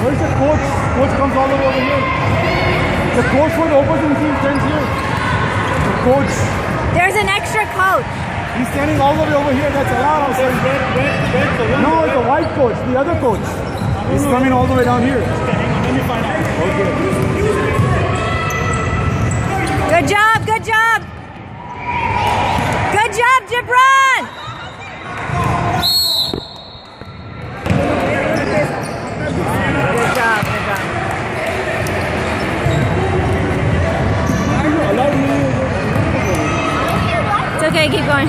Where's the coach? Coach comes all the way over here. The coach for the opposing team stands here. The coach. There's an extra coach. He's standing all the way over here. That's allowed. No, it's the white coach. The other coach. He's coming all the way down here. Let me find out. Okay. Good job, good job. Good job, Gibran. Good job, good job. It's okay, keep going.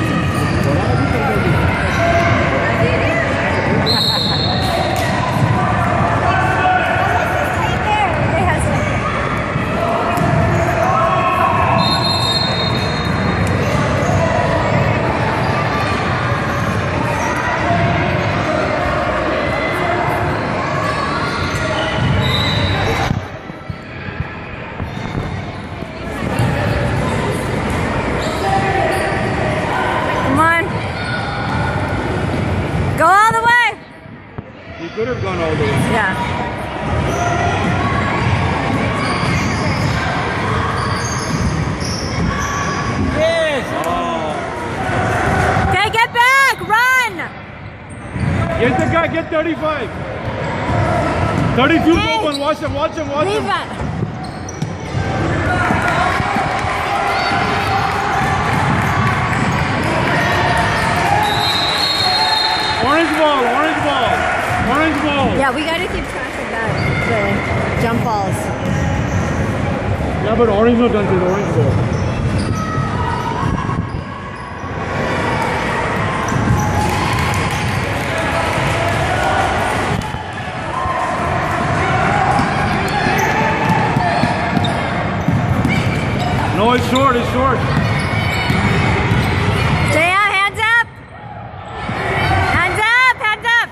Go all the way! He could have gone all the way. Yeah. Yes! Okay, get back! Run! Get the guy, get 35. 32 Hey, open, watch him, watch him, watch leave him. it. Orange ball, orange ball, orange ball. Yeah, we gotta keep track of that, the jump balls. Yeah, but orange no done to the orange ball. No, it's short, it's short. Stay out, hands up! Hands up, hands up!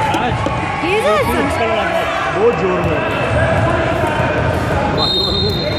Jesus! बहुत जोर में